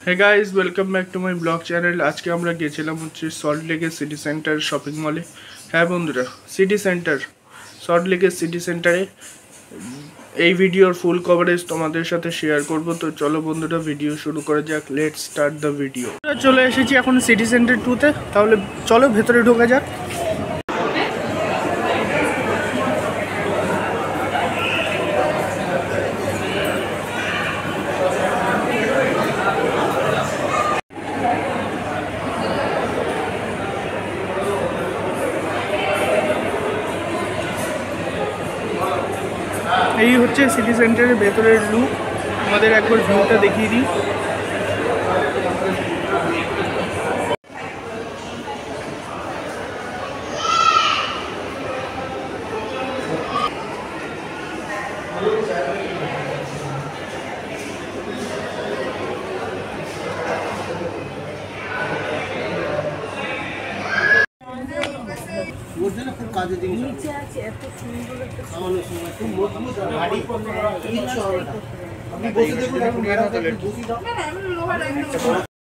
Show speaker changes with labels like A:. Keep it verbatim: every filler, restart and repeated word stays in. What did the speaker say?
A: Hey guys, welcome back to my blog channel. আজকে আমরা গেছিলাম হচ্ছে সল্ট লেকের সিটি সেন্টার শপিং মলে। হ্যাঁ বন্ধুরা, সিটি সেন্টার সল্ট লেকের সিটি সেন্টারে এই ভিডিওর ফুল কভারেজ তোমাদের সাথে শেয়ার করব। তো চলো বন্ধুরা, ভিডিও শুরু করা যাক। Let's start the video. চলে এসেছি এখন সিটি সেন্টার টুতে, তাহলে চলো ভেতরে ঢোকা যাক। এই হচ্ছে সিটি সেন্টারের ভেতরের লুক। আমাদের একবার ভিউটা দেখিয়ে দিই।
B: কাজে দিন নিচে আছে এত সুন্দর একটা সামান্য সময় খুব মজবুত ভারী কিছু হবে না। আপনি বসে দেখুন, এখন বসি দাও না না, আমি লোহার একদম